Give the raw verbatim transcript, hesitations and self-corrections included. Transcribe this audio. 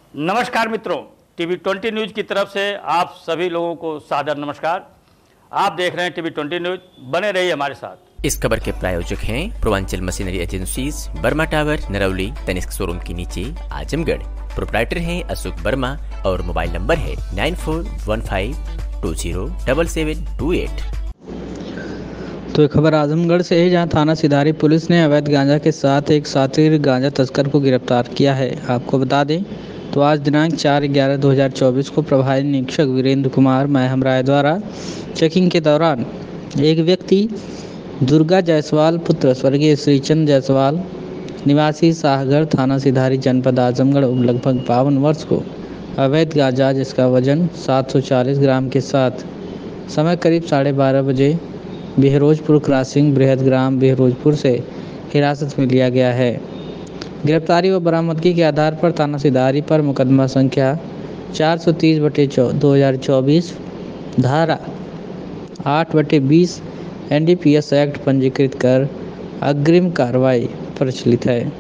नमस्कार मित्रों, TV twenty news की तरफ से आप सभी लोगों को सादर नमस्कार। आप देख रहे हैं टीवी ट्वेंटी न्यूज़, बने रहिए हमारे साथ। इस खबर के प्रायोजक हैं Purvanchal machinery agencies, Barma tower, Narauli, Tanishq showroom के नीचे, आजमगढ़। प्रोप्राइटर हैं अशोक वर्मा और मोबाइल नंबर है nine four one five two zero double seven two eight. तो एक खबर आजमगढ़ से है, जहां थाना सिधारी पुलिस ने अवैध गांजा के साथ एक शातिर गांजा तस्कर को गिरफ्तार किया है। आपको बता दें तो आज दिनांक चार ग्यारह दो हज़ार चौबीस को प्रभारी निरीक्षक वीरेंद्र कुमार महम राय द्वारा चेकिंग के दौरान एक व्यक्ति दुर्गा जायसवाल पुत्र स्वर्गीय श्रीचंद जायसवाल निवासी शाहगढ़ थाना सिधारी जनपद आजमगढ़ लगभग बावन वर्ष को अवैध गांजा जिसका वजन सात सौ चालीस ग्राम के साथ समय करीब साढ़े बारह बजे बेहरोजपुर क्रॉसिंग बृहदग्राम बेहरोजपुर से हिरासत में लिया गया है। गिरफ्तारी व बरामदगी के आधार पर थाना सिधारी पर मुकदमा संख्या चार सौ तीस बटे दो हज़ार चौबीस धारा आठ बटे बीस N D P S act पंजीकृत कर अग्रिम कार्रवाई प्रचलित है।